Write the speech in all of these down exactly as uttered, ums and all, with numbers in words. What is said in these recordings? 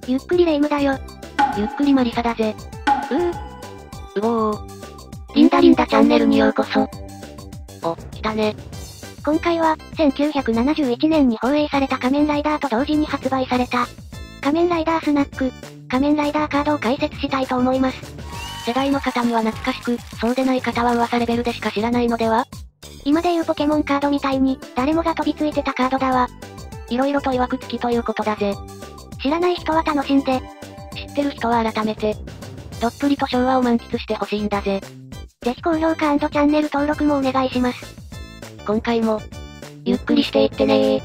ゆっくりレ夢ムだよ。 ゆっくりマリサだぜ。 うー。 うおー。リンダリンダチャンネルにようこそ。お、来たね。 今回は、せんきゅうひゃくななじゅういちねんに放映された仮面ライダーと同時に発売された、仮面ライダースナック、仮面ライダーカードを解説したいと思います。 世代の方には懐かしく、そうでない方は噂レベルでしか知らないのでは？ 今でいうポケモンカードみたいに、誰もが飛びついてたカードだわ。 色々と曰く付きということだぜ。 知らない人は楽しんで。 知ってる人は改めて、どっぷりと昭和を満喫してほしいんだぜ。 ぜひ高評価&チャンネル登録もお願いします。 今回も、ゆっくりしていってねー。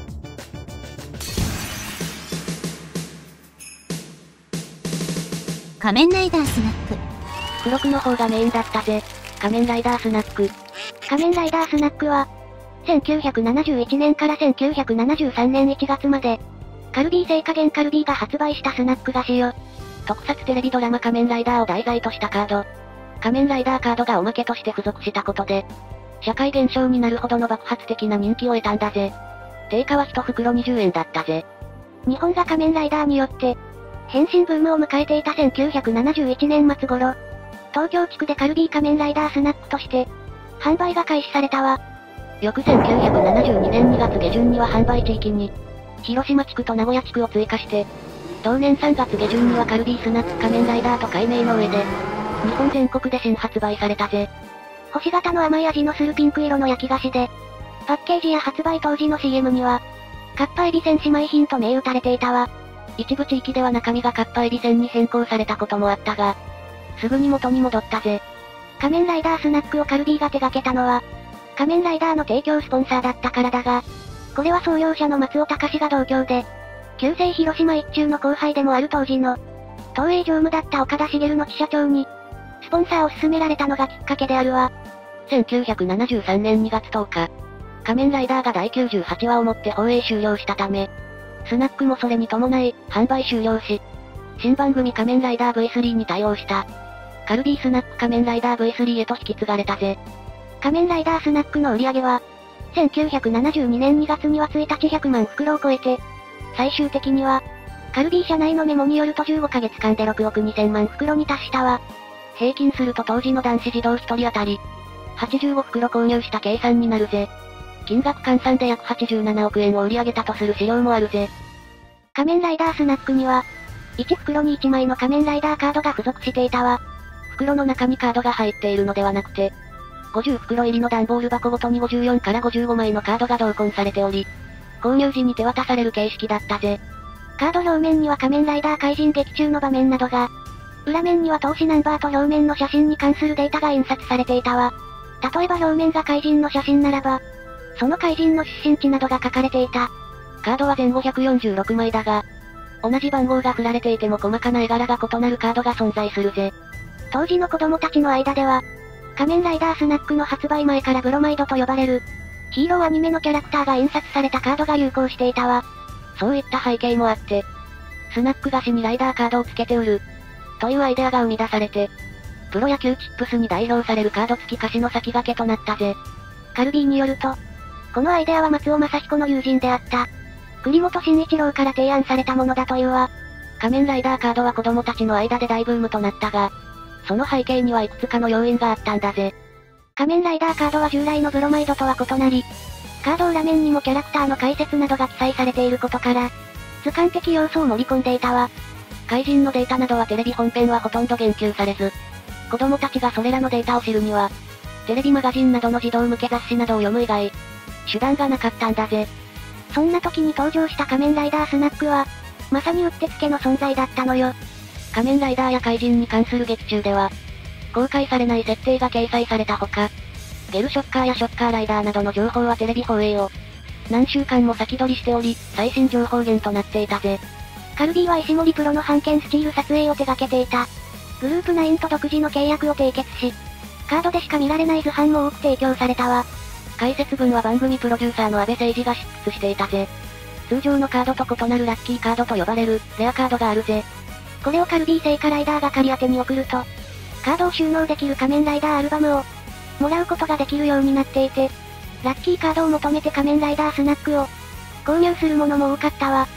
仮面ライダースナック。 付録の方がメインだったぜ。仮面ライダースナック。 仮面ライダースナックは、せんきゅうひゃくななじゅういちねんからせんきゅうひゃくななじゅうさんねんいちがつまで、カルビー製菓原カルビーが発売したスナック菓子よ。 特撮テレビドラマ仮面ライダーを題材としたカード。仮面ライダーカードがおまけとして付属したことで、社会現象になるほどの爆発的な人気を得たんだぜ。定価はいち袋にじゅうえんだったぜ。 日本が仮面ライダーによって、変身ブームを迎えていたせんきゅうひゃくななじゅういちねん末頃、東京地区でカルビー仮面ライダースナックとして、販売が開始されたわ。 翌せんきゅうひゃくななじゅうにねんにがつげじゅんには販売地域に、広島地区と名古屋地区を追加して、同年さんがつげじゅんにはカルビースナック仮面ライダーと改名の上で、日本全国で新発売されたぜ。 星型の甘い味のするピンク色の焼き菓子で、パッケージや発売当時の シーエム には、カッパエビせん姉妹品と銘打たれていたわ。 一部地域では中身がカッパエビせんに変更されたこともあったが、すぐに元に戻ったぜ。 仮面ライダースナックをカルビーが手掛けたのは、仮面ライダーの提供スポンサーだったからだが、これは創業者の松尾隆が同郷で、旧制広島一中の後輩でもある当時の、東映常務だった岡田茂の支社長に、スポンサーを勧められたのがきっかけであるわ。 せんきゅうひゃくななじゅうさんねんにがつとおか、仮面ライダーがだいきゅうじゅうはちわをもって放映終了したため、スナックもそれに伴い、販売終了し、新番組仮面ライダー ブイスリー に対応した、カルビースナック仮面ライダー ブイスリー へと引き継がれたぜ。 仮面ライダースナックの売り上げは、せんきゅうひゃくななじゅうにねんにがつにはいちにちひゃくまん袋を超えて、最終的には、カルビー社内のメモによるとじゅうごかげつかんでろくおくにせんまん袋に達したわ。 平均すると当時の男子児童ひとり当たり、はちじゅうご袋購入した計算になるぜ。金額換算で約はちじゅうななおくえんを売り上げたとする資料もあるぜ。 仮面ライダースナックには、いち袋にいちまいの仮面ライダーカードが付属していたわ。 袋の中にカードが入っているのではなくて、ごじゅう袋入りの段ボール箱ごとにごじゅうよんからごじゅうごまいのカードが同梱されており、購入時に手渡される形式だったぜ。 カード表面には仮面ライダー怪人劇中の場面などが、裏面には投資ナンバーと表面の写真に関するデータが印刷されていたわ。例えば表面が怪人の写真ならば、その怪人の出身地などが書かれていた。 カードは全ごひゃくよんじゅうろくまいだが、同じ番号が振られていても細かな絵柄が異なるカードが存在するぜ。 当時の子供たちの間では、仮面ライダースナックの発売前からブロマイドと呼ばれる、ヒーローアニメのキャラクターが印刷されたカードが流行していたわ。 そういった背景もあって、スナック菓子にライダーカードを付けて売る、というアイデアが生み出されて、プロ野球チップスに代表されるカード付き菓子の先駆けとなったぜ。 カルビーによると、このアイデアは松尾正彦の友人であった、栗本慎一郎から提案されたものだというわ。 仮面ライダーカードは子供たちの間で大ブームとなったが、その背景にはいくつかの要因があったんだぜ。 仮面ライダーカードは従来のブロマイドとは異なり、カード裏面にもキャラクターの解説などが記載されていることから、図鑑的要素を盛り込んでいたわ。 怪人のデータなどはテレビ本編はほとんど言及されず、子供たちがそれらのデータを知るには、テレビマガジンなどの児童向け雑誌などを読む以外、手段がなかったんだぜ。 そんな時に登場した仮面ライダースナックは、まさにうってつけの存在だったのよ。 仮面ライダーや怪人に関する劇中では、公開されない設定が掲載されたほか、ゲルショッカーやショッカーライダーなどの情報はテレビ放映を何週間も先取りしており、最新情報源となっていたぜ。 カルビーは石森プロの版権スチール撮影を手掛けていた。グループナインと独自の契約を締結し、カードでしか見られない図版も多く提供されたわ。 解説文は番組プロデューサーの安部誠二が執筆していたぜ。通常のカードと異なるラッキーカードと呼ばれる、レアカードがあるぜ。 これをカルビー製菓ライダーが借り当てに送ると、カードを収納できる仮面ライダーアルバムを、もらうことができるようになっていて、ラッキーカードを求めて仮面ライダースナックを、購入するものも多かったわ。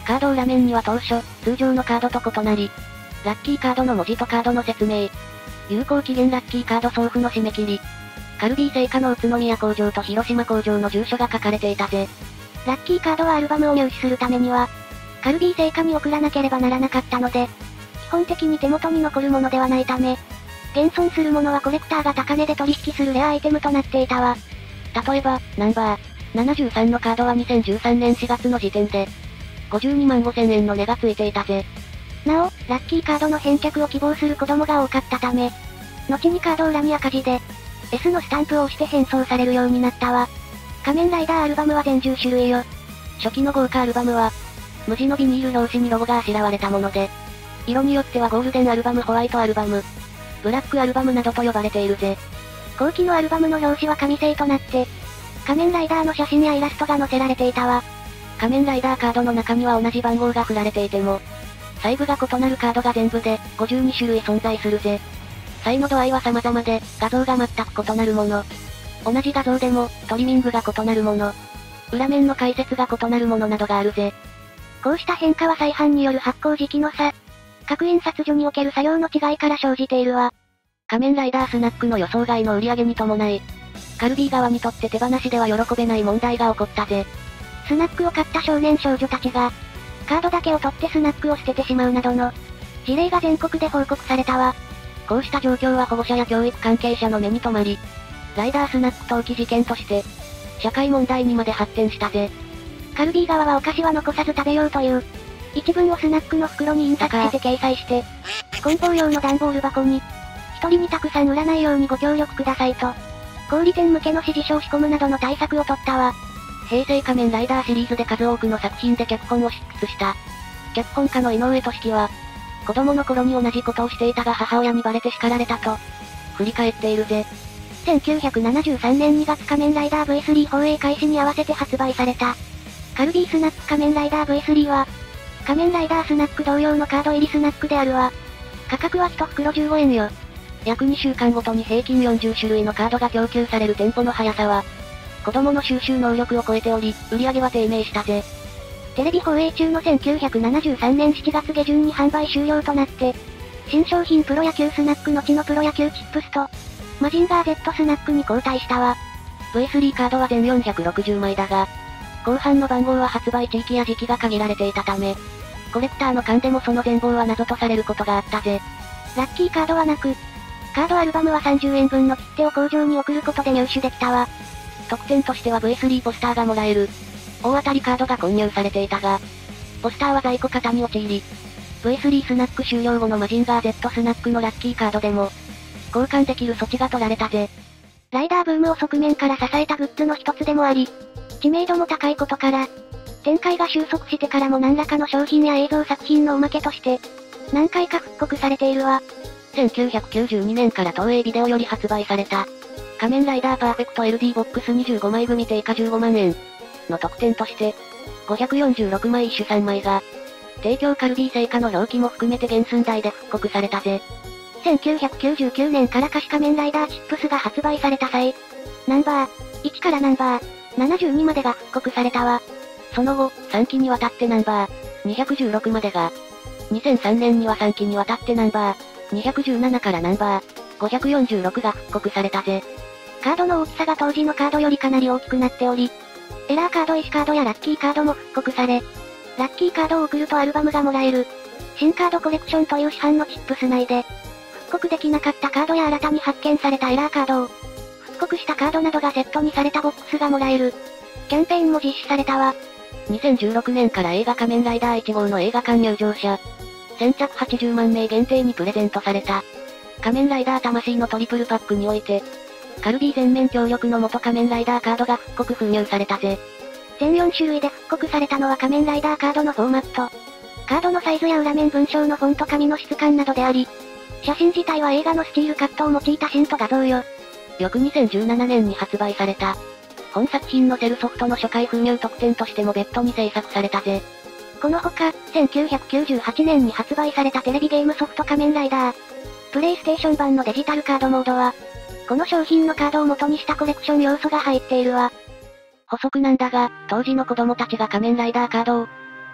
カード裏面には当初、通常のカードと異なり、ラッキーカードの文字とカードの説明、有効期限ラッキーカード送付の締め切り、カルビー製菓の宇都宮工場と広島工場の住所が書かれていたぜ。 ラッキーカードはアルバムを入手するためには、カルビー製菓に送らなければならなかったので、基本的に手元に残るものではないため、現存するものはコレクターが高値で取引するレアアイテムとなっていたわ。 例えば、ナンバーななじゅうさんのカードはにせんじゅうさんねんしがつの時点で、ごじゅうにまんごせんえんの値がついていたぜ。 なお、ラッキーカードの返却を希望する子供が多かったため、後にカード裏に赤字で、S のスタンプを押して返送されるようになったわ。仮面ライダーアルバムは全じゅっしゅるいよ。 初期の豪華アルバムは、無地のビニール表紙にロゴがあしらわれたもので、色によってはゴールデンアルバム、ホワイトアルバム、ブラックアルバムなどと呼ばれているぜ。 後期のアルバムの表紙は紙製となって、仮面ライダーの写真やイラストが載せられていたわ。 仮面ライダーカードの中には同じ番号が振られていても、細部が異なるカードが全部でごじゅうにしゅるい存在するぜ。差異の度合いは様々で、画像が全く異なるもの。同じ画像でも、トリミングが異なるもの。裏面の解説が異なるものなどがあるぜ。 こうした変化は再販による発行時期の差、各印刷所における作業の違いから生じているわ。 仮面ライダースナックの予想外の売り上げに伴い、カルビー側にとって手放しでは喜べない問題が起こったぜ。 スナックを買った少年少女たちが、カードだけを取ってスナックを捨ててしまうなどの、事例が全国で報告されたわ。 こうした状況は保護者や教育関係者の目に留まり、ライダースナック投機事件として、社会問題にまで発展したぜ。 カルビー側はお菓子は残さず食べようという、一文をスナックの袋に印刷して掲載して、梱包用の段ボール箱に、一人にたくさん売らないようにご協力くださいと、小売店向けの指示書を仕込むなどの対策を取ったわ。 平成仮面ライダーシリーズで数多くの作品で脚本を執筆した。脚本家の井上俊樹は、子供の頃に同じことをしていたが母親にバレて叱られたと、振り返っているぜ。 せんきゅうひゃくななじゅうさんねんにがつ仮面ライダー ブイスリー 放映開始に合わせて発売された。カルビースナック仮面ライダー ブイスリー は、仮面ライダースナック同様のカード入りスナックであるわ。価格はいち袋じゅうごえんよ。 約にしゅうかんごとに平均よんじゅっしゅるいのカードが供給されるテンポの速さは、子供の収集能力を超えており、売り上げは低迷したぜ。 テレビ放映中のせんきゅうひゃくななじゅうさんねんしちがつげじゅんに販売終了となって、新商品プロ野球スナックのちのプロ野球チップスと、マジンガー Z スナックに交代したわ。 ブイスリー カードは全よんひゃくろくじゅうまいだが、後半の番号は発売地域や時期が限られていたため、コレクターの間でもその全貌は謎とされることがあったぜ。 ラッキーカードはなく、カードアルバムはさんじゅうえんぶんの切手を工場に送ることで入手できたわ。 特典としては ブイスリー ポスターがもらえる。大当たりカードが混入されていたが、ポスターは在庫過多に陥り、ブイスリー スナック終了後のマジンガー Z スナックのラッキーカードでも、交換できる措置が取られたぜ。 ライダーブームを側面から支えたグッズの一つでもあり、知名度も高いことから、展開が収束してからも何らかの商品や映像作品のおまけとして、何回か復刻されているわ。 せんきゅうひゃくきゅうじゅうにねんから東映ビデオより発売された、仮面ライダーパーフェクト エルディー ボックスにじゅうごまい組定価じゅうごまんえんの特典として、ごひゃくよんじゅうろくまい一種さんまいが、提供カルビー製菓の表記も含めて原寸大で復刻されたぜ。 せんきゅうひゃくきゅうじゅうきゅうねんから可視仮面ライダーチップスが発売された際、ナンバーいちからナンバーななじゅうにまでが復刻されたわ。 その後、さんきにわたってナンバーにひゃくじゅうろくまでが、にせんさんねんにはさんきにわたってナンバーにひゃくじゅうななからナンバーごひゃくよんじゅうろくが復刻されたぜ。 カードの大きさが当時のカードよりかなり大きくなっており、エラーカード石カードやラッキーカードも復刻され、ラッキーカードを送るとアルバムがもらえる、新カードコレクションという市販のチップス内で、復刻できなかったカードや新たに発見されたエラーカードを、復刻したカードなどがセットにされたボックスがもらえる、キャンペーンも実施されたわ。 にせんじゅうろくねんから映画仮面ライダーいち号の映画館入場者、先着はちじゅうまんめい限定にプレゼントされた、仮面ライダー魂のトリプルパックにおいて、カルビー全面協力の元仮面ライダーカードが復刻封入されたぜ。 全よんしゅるいで復刻されたのは仮面ライダーカードのフォーマット。カードのサイズや裏面文章のフォント紙の質感などであり、写真自体は映画のスチールカットを用いたシント画像よ。 翌にせんじゅうななねんに発売された、本作品のセルソフトの初回封入特典としても別途に制作されたぜ。 このほか、せんきゅうひゃくきゅうじゅうはちねんに発売されたテレビゲームソフト仮面ライダー。プレイステーション版のデジタルカードモードは、この商品のカードを元にしたコレクション要素が入っているわ。 補足なんだが、当時の子供たちが仮面ライダーカードを、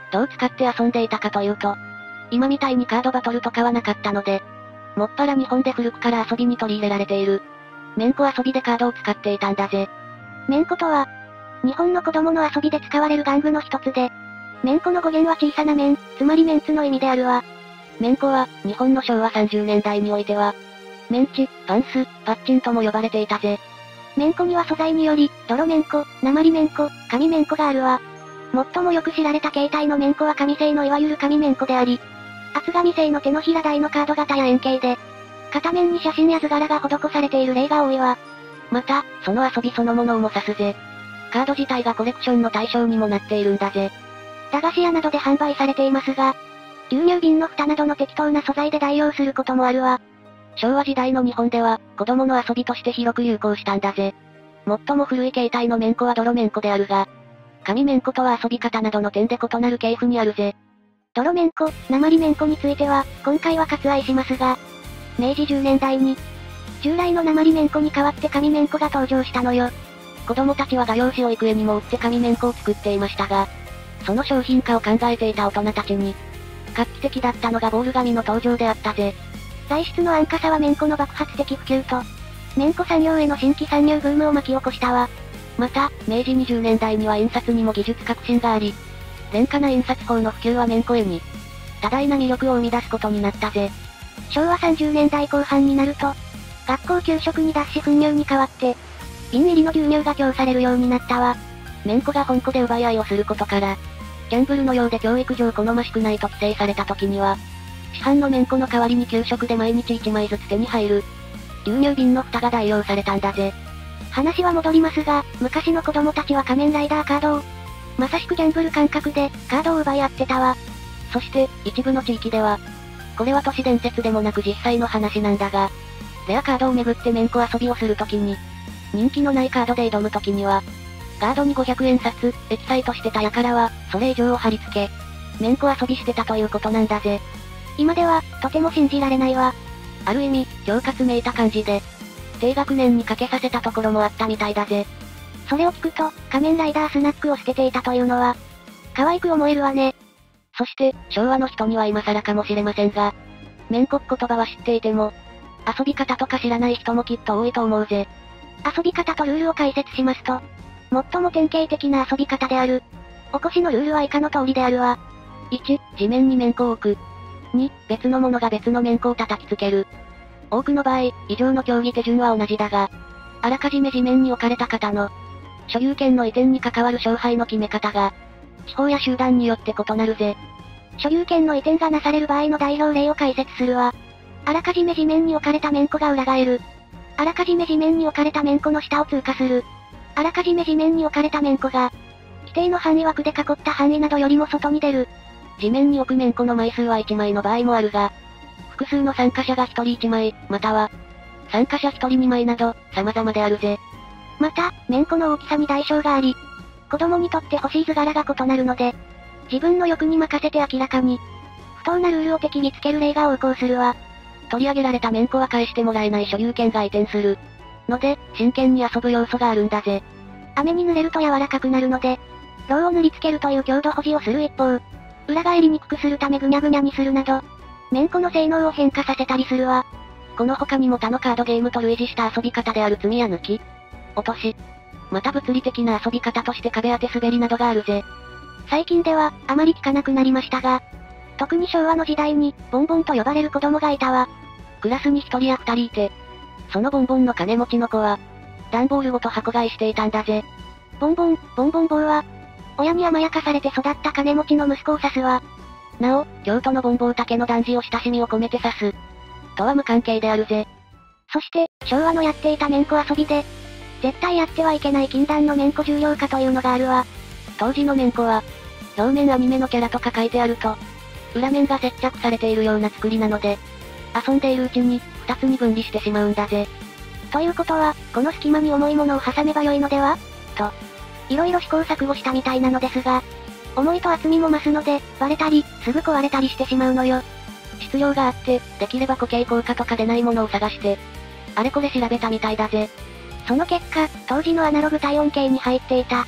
どう使って遊んでいたかというと、今みたいにカードバトルとかはなかったので、もっぱら日本で古くから遊びに取り入れられている。めんこ遊びでカードを使っていたんだぜ。 めんことは、日本の子供の遊びで使われる玩具の一つで、めんこの語源は小さな面、つまりメンツの意味であるわ。 めんこは、日本のしょうわさんじゅうねんだいにおいては、メンチ、パンス、パッチンとも呼ばれていたぜ。 めんこには素材により、泥めんこ、鉛めんこ、紙めんこがあるわ。最もよく知られた形態のめんこは紙製のいわゆる紙めんこであり、厚紙製の手のひら大のカード型や円形で、片面に写真や図柄が施されている例が多いわ。 また、その遊びそのものをも指すぜ。カード自体がコレクションの対象にもなっているんだぜ。 駄菓子屋などで販売されていますが、牛乳瓶の蓋などの適当な素材で代用することもあるわ。 昭和時代の日本では、子供の遊びとして広く流行したんだぜ。最も古い形態のめんこは泥めんこであるが、紙めんことは遊び方などの点で異なる系譜にあるぜ。 泥めんこ、鉛めんこについては、今回は割愛しますが、めいじじゅうねんだいに、従来の鉛めんこに代わって紙めんこが登場したのよ。 子供たちは画用紙を幾重にも売って紙めんこを作っていましたが、その商品化を考えていた大人たちに、画期的だったのがボール紙の登場であったぜ。 材質の安価さはめんこの爆発的普及と、めんこ産業への新規参入ブームを巻き起こしたわ。 また、めいじにじゅうねんだいには印刷にも技術革新があり、廉価な印刷法の普及はめんこ絵に、多大な魅力を生み出すことになったぜ。 しょうわさんじゅうねんだいこう半になると、学校給食に脱脂粉乳に代わって、瓶入りの牛乳が供されるようになったわ。 めんこが本校で奪い合いをすることから、ギャンブルのようで教育上好ましくないと規制された時には、市販のめんこの代わりに給食で毎日いちまいずつ手に入る、牛乳瓶の蓋が代用されたんだぜ。 話は戻りますが、昔の子供たちは仮面ライダーカードを、まさしくギャンブル感覚で、カードを奪い合ってたわ。 そして、一部の地域では、これは都市伝説でもなく実際の話なんだが、レアカードをめぐってめんこ遊びをするときに、人気のないカードで挑むときには、カードにごひゃくえん札、エキサイトしてた輩は、それ以上を貼り付け、めんこ遊びしてたということなんだぜ。 今では、とても信じられないわ。 ある意味、恐喝めいた感じで、低学年にかけさせたところもあったみたいだぜ。 それを聞くと、仮面ライダースナックを捨てていたというのは、可愛く思えるわね。 そして、昭和の人には今更かもしれませんが、めんこっ言葉は知っていても、遊び方とか知らない人もきっと多いと思うぜ。 遊び方とルールを解説しますと、最も典型的な遊び方である。おこしのルールは以下の通りであるわ。 いち、地面にめんこを置く。に、別のものが別のめんこを叩きつける。多くの場合、以上の競技手順は同じだが、あらかじめ地面に置かれた方の、所有権の移転に関わる勝敗の決め方が、地方や集団によって異なるぜ。 所有権の移転がなされる場合の代表例を解説するわ。あらかじめ地面に置かれためんこが裏返る。あらかじめ地面に置かれためんこの下を通過する。あらかじめ地面に置かれためんこが、規定の範囲枠で囲った範囲などよりも外に出る。 地面に置くめんこの枚数はいちまいの場合もあるが、複数の参加者がひとりいちまい、または、参加者ひとりにまいなど、様々であるぜ。 また、めんこの大きさに代償があり、子供にとって欲しい図柄が異なるので、自分の欲に任せて明らかに、不当なルールを敵につける例が横行するわ。 取り上げられためんこは返してもらえない所有権が移転する。ので、真剣に遊ぶ要素があるんだぜ。 雨に濡れると柔らかくなるので、ローを塗りつけるという強度保持をする一方、裏返りにくくするためぐにゃぐにゃにするなど、めんこの性能を変化させたりするわ。 この他にも他のカードゲームと類似した遊び方である積みや抜き、落とし、また物理的な遊び方として壁当て滑りなどがあるぜ。 最近では、あまり聞かなくなりましたが、特に昭和の時代に、ボンボンと呼ばれる子供がいたわ。 クラスに一人や二人いて、そのボンボンの金持ちの子は、段ボールごと箱買いしていたんだぜ。 ボンボン、ボンボン棒は、親に甘やかされて育った金持ちの息子を指すわ。 なお、京都のボンボウ竹の男児を親しみを込めて指す。とは無関係であるぜ。 そして、昭和のやっていためんこ遊びで、絶対やってはいけない禁断のめんこ重量化というのがあるわ。 当時のめんこは、表面アニメのキャラとか書いてあると、裏面が接着されているような作りなので、遊んでいるうちに、二つに分離してしまうんだぜ。 ということは、この隙間に重いものを挟めば良いのではと、いろいろ試行錯誤したみたいなのですが、重いと厚みも増すので、割れたり、すぐ壊れたりしてしまうのよ。 必要があって、できれば固形効果とか出ないものを探して、あれこれ調べたみたいだぜ。 その結果、当時のアナログ体温計に入っていた、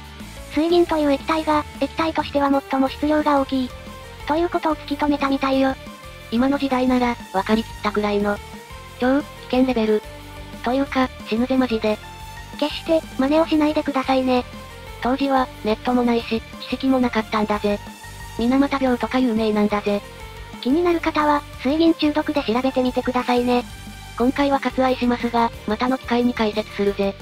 水銀という液体が、液体としては最も質量が大きい。ということを突き止めたみたいよ。 今の時代なら、分かりきったくらいの、超、危険レベル。というか、死ぬぜマジで。 決して、真似をしないでくださいね。 当時は、ネットもないし、知識もなかったんだぜ。水俣病とか有名なんだぜ。 気になる方は、水銀中毒で調べてみてくださいね。 今回は割愛しますが、またの機会に解説するぜ。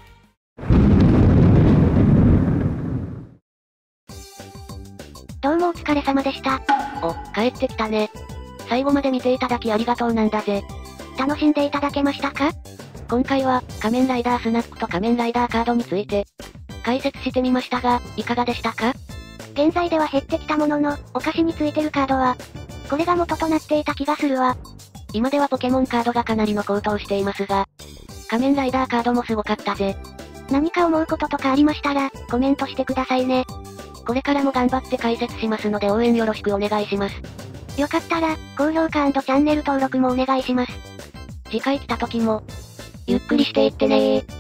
どうもお疲れ様でした。 お、帰ってきたね。最後まで見ていただきありがとうなんだぜ。 楽しんでいただけましたか？ 今回は、仮面ライダースナックと仮面ライダーカードについて、解説してみましたが、いかがでしたか？ 現在では減ってきたものの、お菓子についてるカードは、これが元となっていた気がするわ。 今ではポケモンカードがかなりの高騰していますが、仮面ライダーカードもすごかったぜ。 何か思うこととかありましたら、コメントしてくださいね。 これからも頑張って解説しますので応援よろしくお願いします。 よかったら、高評価&チャンネル登録もお願いします。 次回来た時も、ゆっくりしていってねー。